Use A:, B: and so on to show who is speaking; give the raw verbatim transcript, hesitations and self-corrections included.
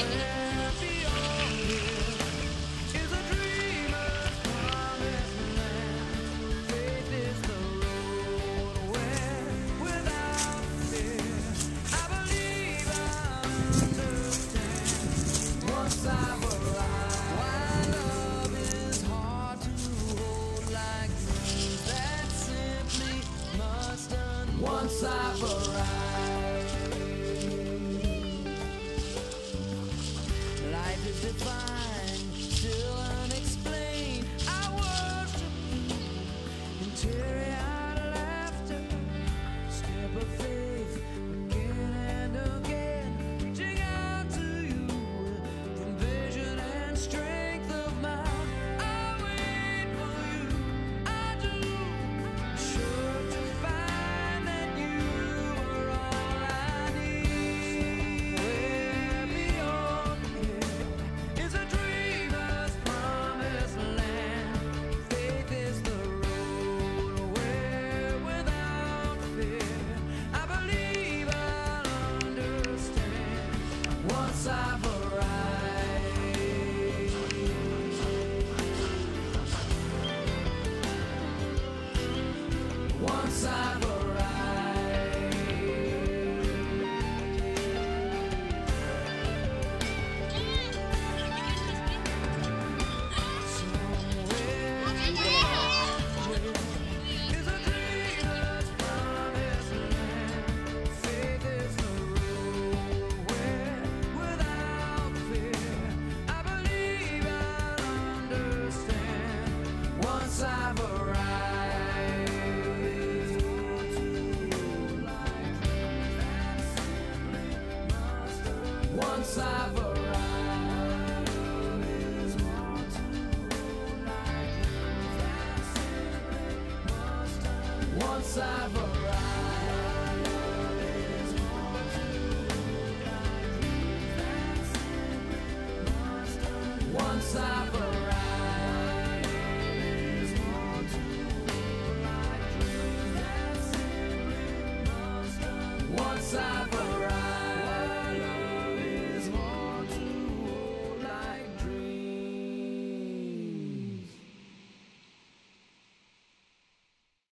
A: Once I've arrived, life is divine, still unexplained. I worship you in teary-eyed laughter, step of faith again and again, reaching out to you from vision and strength of mind. I wait for you, I do, sure to find that you are all I need. Where beyond here is a dreamer's promised land. Faith is the road where without fear I believe I'll understand once I've arrived. Once I've arrived.